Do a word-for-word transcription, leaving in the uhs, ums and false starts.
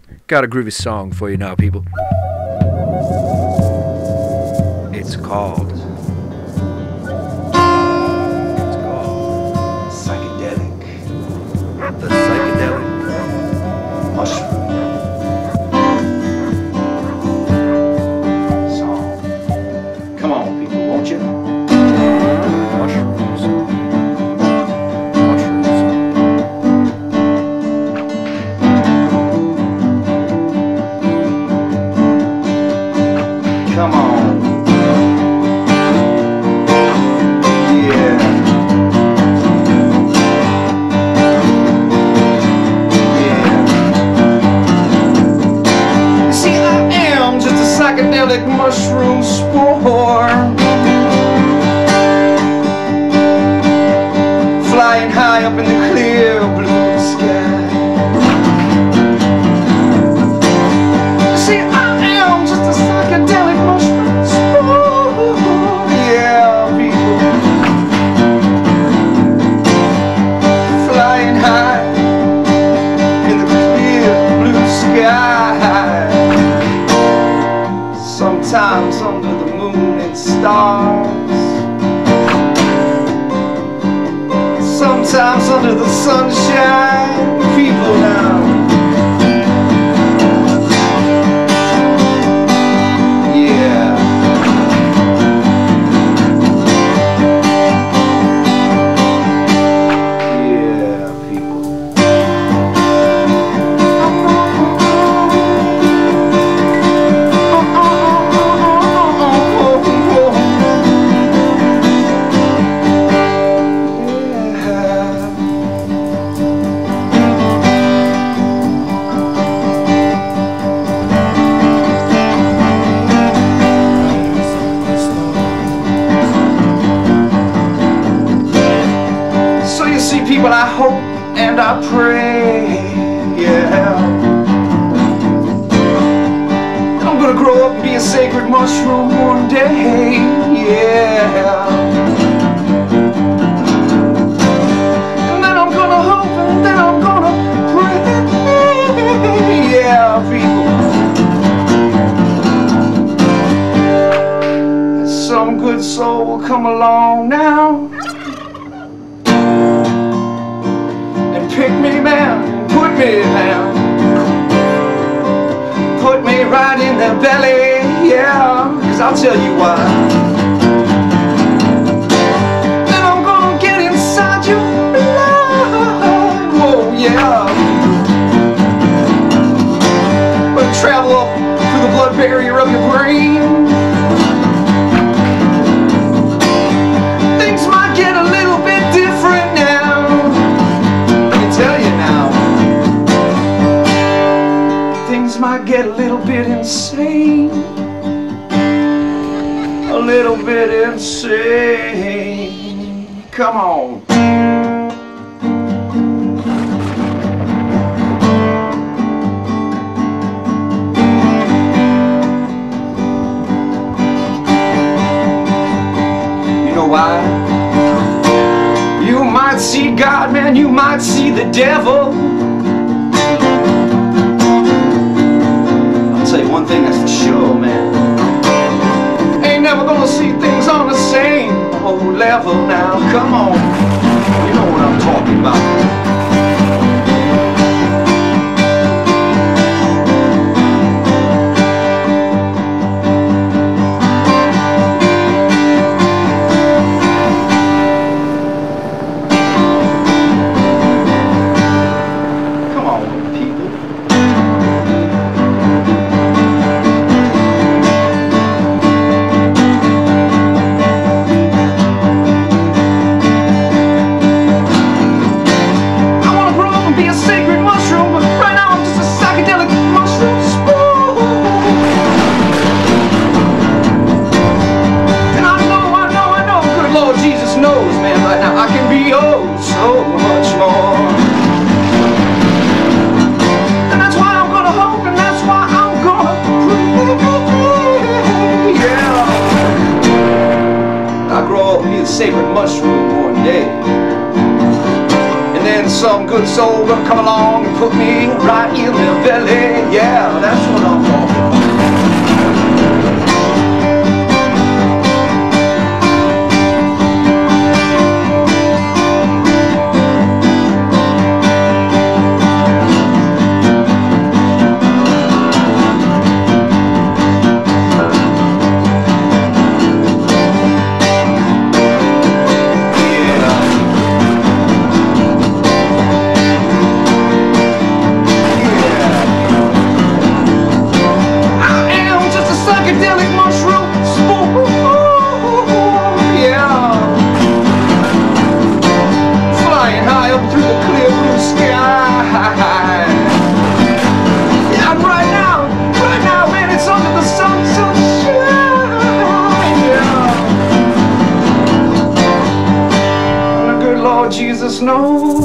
Got a groovy song for you now, people. It's called... It's called... Psychedelic. The Psychedelic Mushroom Song. Come on, people, won't you? Mushrooms. Come on. Yeah. Yeah. You see, I am just a psychedelic mushroom spore, flying high up in the clear blue sky. You see, I am just a psychedelic mushroom spore. Yeah, people, flying high in the clear blue sky. Sometimes under the moon and stars, sometimes under the sunshine. People now, yeah. Yeah, people. So you see, people, I hope and I pray, yeah, I'm gonna grow up and be a sacred mushroom one day, yeah. And then I'm gonna hope and then I'm gonna pray, yeah, people. And some good soul will come along now, pick me, man, put me down, put me right in the belly, yeah, cause I'll tell you why. Then I'm gonna get inside your blood, whoa, yeah. But travel up through the blood barrier of your brain. Things might get a little bit different now. Tell you now, things might get a little bit insane, a little bit insane. Come on. You know why? You might see God, man, you might see the devil. I'll tell you one thing that's for sure, man. Ain't never gonna see things on the same old level now. Come on, you know what I'm talking about. sacred mushroom one day, and then And some good soul gonna come along and put me right in their belly. Yeah, that's what I'm talking about. Psychedelic mushroom spore, yeah. Flying high up through the clear blue sky. Yeah, and right now, right now, man, it's under the sun, sunshine, yeah. And the good Lord Jesus knows